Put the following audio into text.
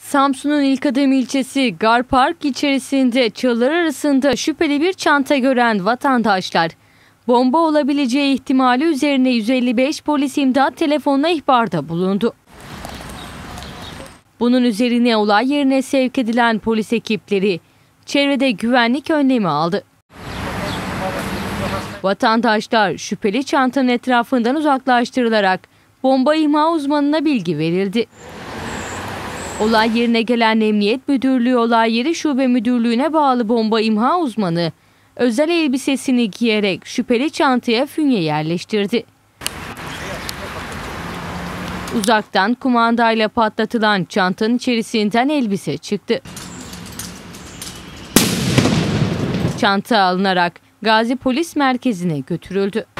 Samsun'un İlkadım ilçesi Gar Park içerisinde çalılar arasında şüpheli bir çanta gören vatandaşlar, bomba olabileceği ihtimali üzerine 155 polis imdat telefonuna ihbarda bulundu. Bunun üzerine olay yerine sevk edilen polis ekipleri çevrede güvenlik önlemi aldı. Vatandaşlar şüpheli çantanın etrafından uzaklaştırılarak bomba imha uzmanına bilgi verildi. Olay yerine gelen Emniyet Müdürlüğü Olay Yeri Şube Müdürlüğü'ne bağlı bomba imha uzmanı özel elbisesini giyerek şüpheli çantaya fünye yerleştirdi. Uzaktan kumandayla patlatılan çantanın içerisinden elbise çıktı. Çanta alınarak Gazi Polis Merkezi'ne götürüldü.